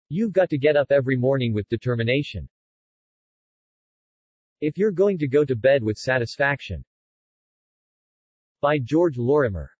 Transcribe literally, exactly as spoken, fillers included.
You've got to get up every morning with determination. If you're going to go to bed with satisfaction. By George Lorimer.